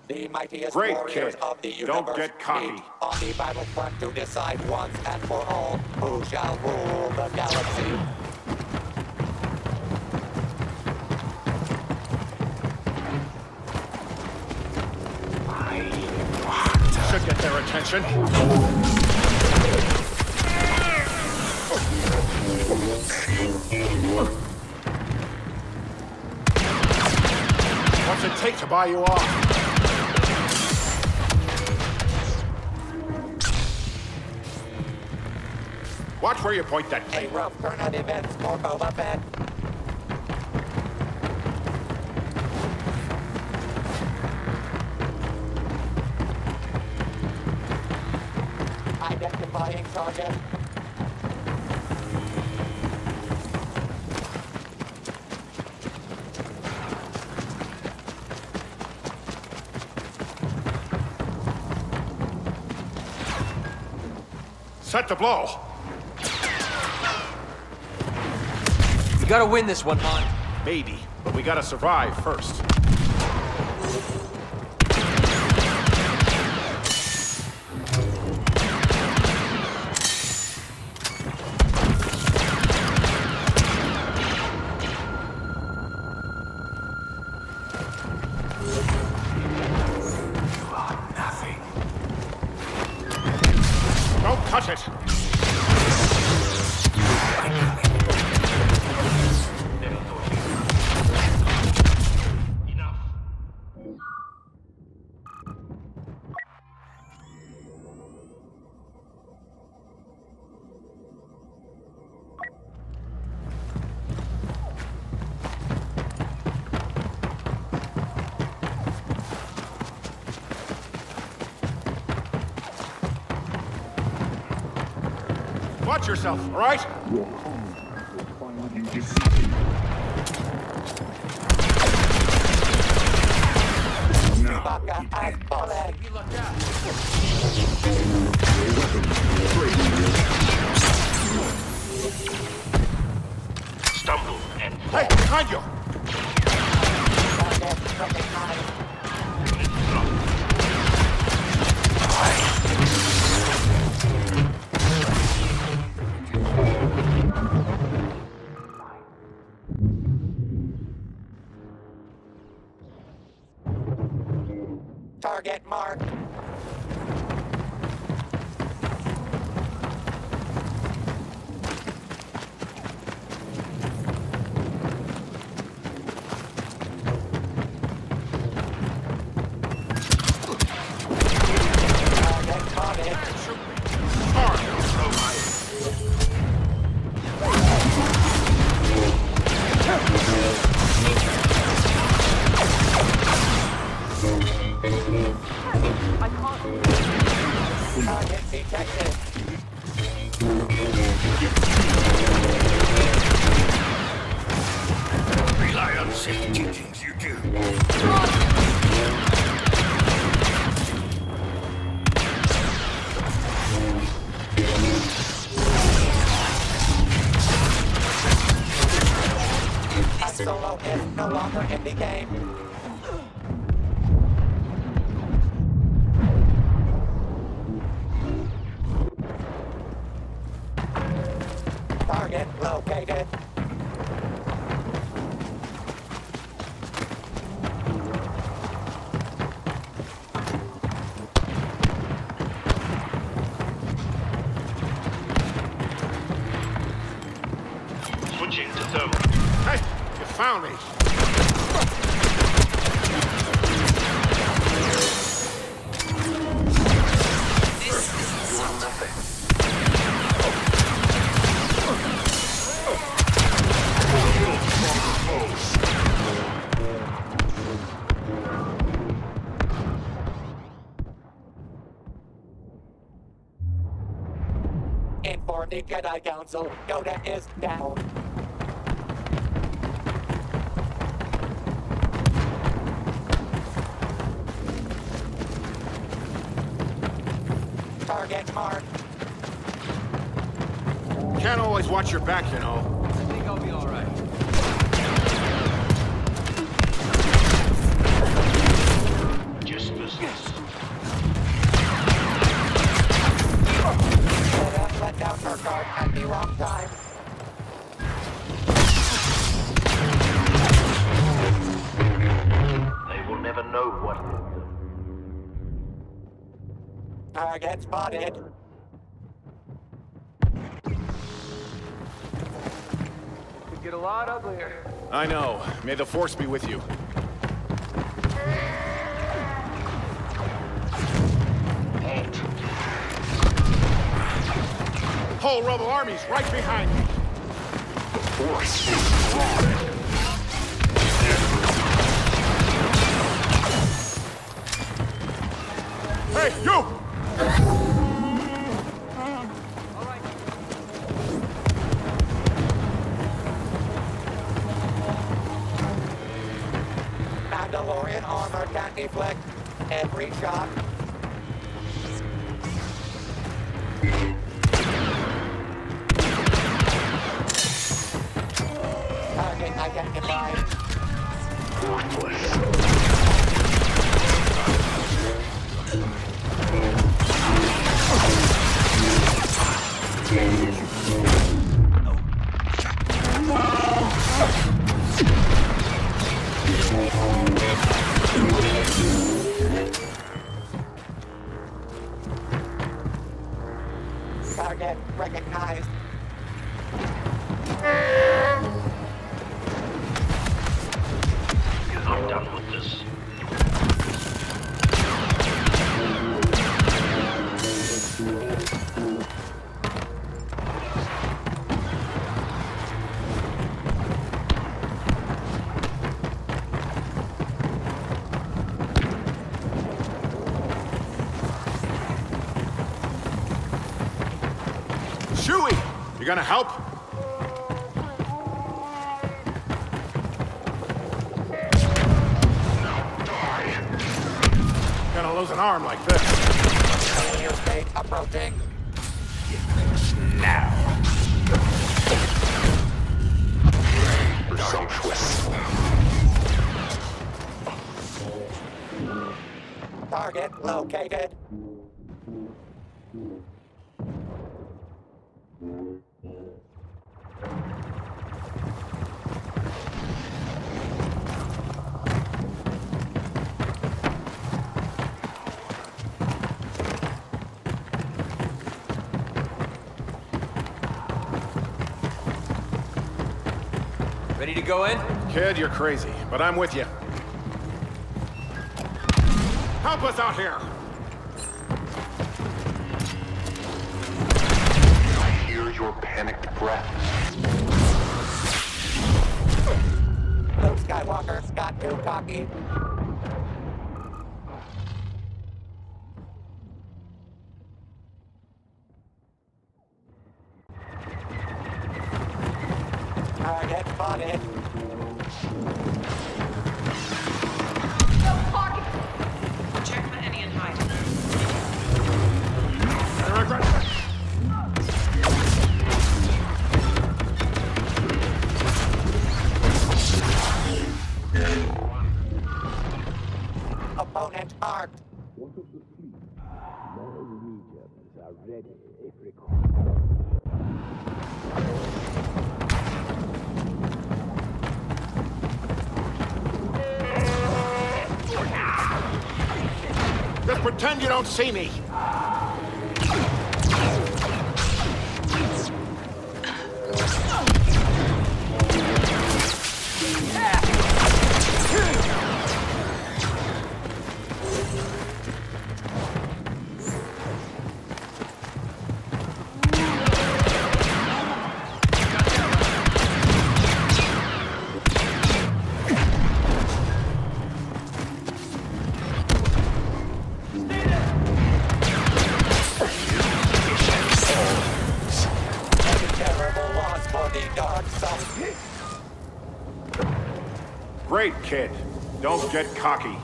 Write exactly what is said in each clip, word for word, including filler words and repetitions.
The mightiest Great, warriors kid. of the universe Don't get cocky. meet on the battlefront to decide once and for all who shall rule the galaxy. Should get their attention. What's it take to buy you off? Watch where you point that A thing. rough turn of events for Boba Fett. Identifying target. Set the blow. You gotta win this one, Han. Maybe, but we gotta survive first. You are nothing. Don't touch it. Watch yourself, all right? Your opponent will find you defeated. Now, Chewbacca has fallen. Stumble and Hey, behind you! Target recognized. Target marked. Target spotted. Target detected. rely on the same teachings you do. Han Solo is no longer in the game. Target located. Switching to thermal. Hey, you found me. Inform the Jedi Council. Yoda is down. Target marked. Can't always watch your back, you know. I think I'll be all right. Just Target spotted. Could get a lot uglier. I know. May the Force be with you. Whole rebel army's right behind me. Force is strong. Hey, you! Mandalorian armor can deflect every shot. Target identified. Target recognized. I'm done with this. Chewie! You gonna help? Gonna lose an arm like this. Failure state approaching. Now. Presumptuous. Target located. Ready to go in? Kid, you're crazy, but I'm with you. Help us out here! I hear your panicked breath. Luke Skywalker's got too cocky. Target spotted. Check for any and hide. Opponent marked. Just pretend you don't see me! Terrible loss for the dark side. Great, kid. Don't get cocky.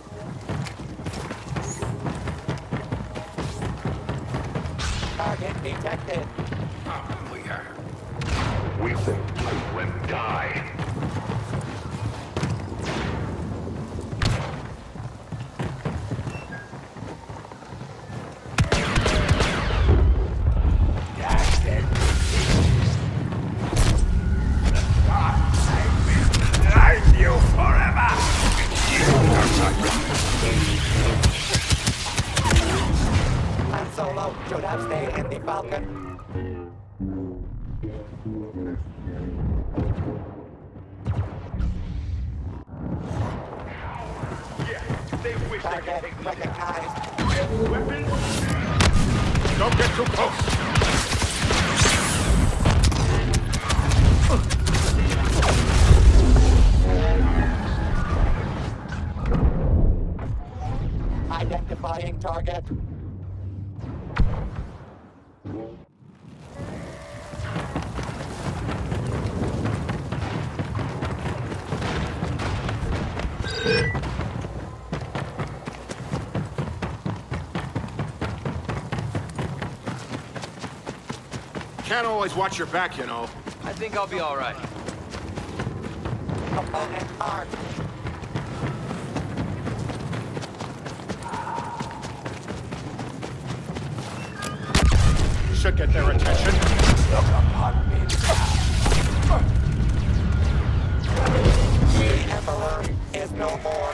Target detected. We are. We will fight and die. Falcon. Yeah, they wish they could Target take me down. recognized. Weapons? Don't get too close! Identifying target. Can't always watch your back, you know. I think I'll be all right. Opponent marked. Should get their attention. Look upon me. The Emperor is no more.